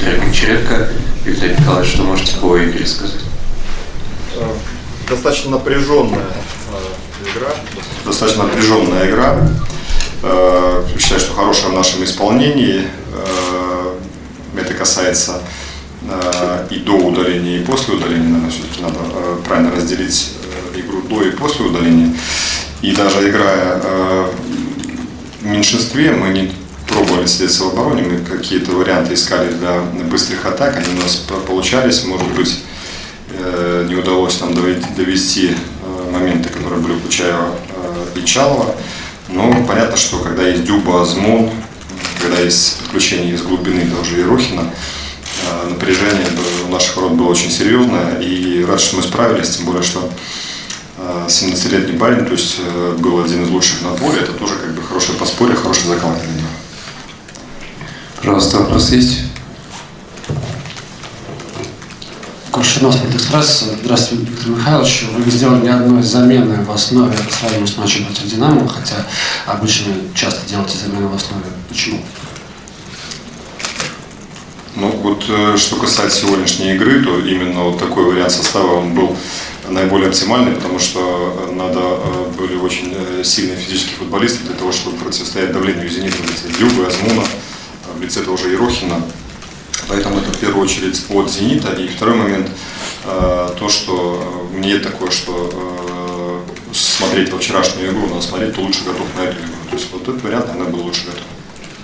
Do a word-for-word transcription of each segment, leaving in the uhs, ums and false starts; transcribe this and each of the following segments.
Виктора Гончаренко. Виктор Николаевич, что можете по игре сказать? Достаточно напряженная игра. Достаточно напряженная игра. Считаю, что хорошая в нашем исполнении. Это касается и до удаления, и после удаления. Наверное, все-таки надо правильно разделить игру до и после удаления. И даже играя в меньшинстве, мы не пробовали сидеть в обороне, мы какие-то варианты искали для быстрых атак, они у нас получались, может быть, не удалось нам довести моменты, которые были у Кучаева и Чалова. Но понятно, что когда есть Дюба, Азмун, когда есть подключение из глубины даже Ерохина, напряжение у наших ворот было очень серьезное, и рад, что мы справились, тем более, что семнадцатилетний парень, то есть был один из лучших на поле, это тоже как бы хорошее подспорье, хороший заклад для него. Пожалуйста, вопрос есть? Куршинов, Спортэкспресс. Здравствуйте, Виктор Михайлович. Вы не сделали ни одной замены в основе по сравнению с матчем против Динамо, хотя обычно часто делаете замены в основе. Почему? Ну вот, что касается сегодняшней игры, то именно вот такой вариант состава он был наиболее оптимальный, потому что надо были очень сильные физические футболисты для того, чтобы противостоять давлению «Зенита», Дюбы, Азмуна, в лице того же Ерохина. Поэтому это в первую очередь от «Зенита». И второй момент, то, что мне такое, что смотреть во вчерашнюю игру, надо смотреть, то лучше готов на эту игру. То есть вот этот вариант, наверное, был лучше готов.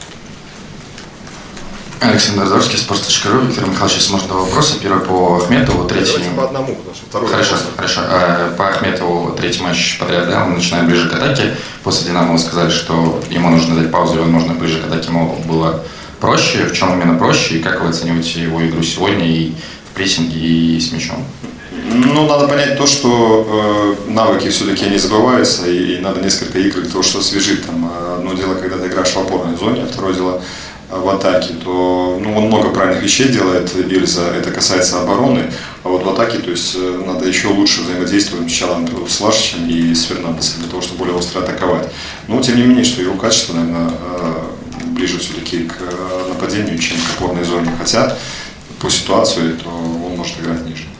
Александр Дорский, спорт точка ру. Виктор Михайлович, если можно, два вопроса. Первый по Ахметову, третий... Давайте по одному, потому что второй Хорошо, вопрос. хорошо. По Ахметову третий матч подряд, да, он начинает ближе к атаке. После Динамо вы сказали, что ему нужно дать паузу, и, возможно, ближе к атаке ему было проще. В чем именно проще, и как вы оцениваете его игру сегодня и в прессинге, и с мячом? Ну, надо понять то, что э, навыки все-таки не забываются, и, и надо несколько игр для того, что освежить. Там, одно дело, когда ты играешь в опорной зоне, а второе дело в атаке, то ну, он много правильных вещей делает, Ильза, это касается обороны, а вот в атаке, то есть надо еще лучше взаимодействовать сначала с Лашичем и с Фернандесом для того, чтобы более остро атаковать. Но тем не менее, что его качество, наверное, ближе все-таки к нападению, чем к опорной зоне, хотя по ситуации, то он может играть ниже.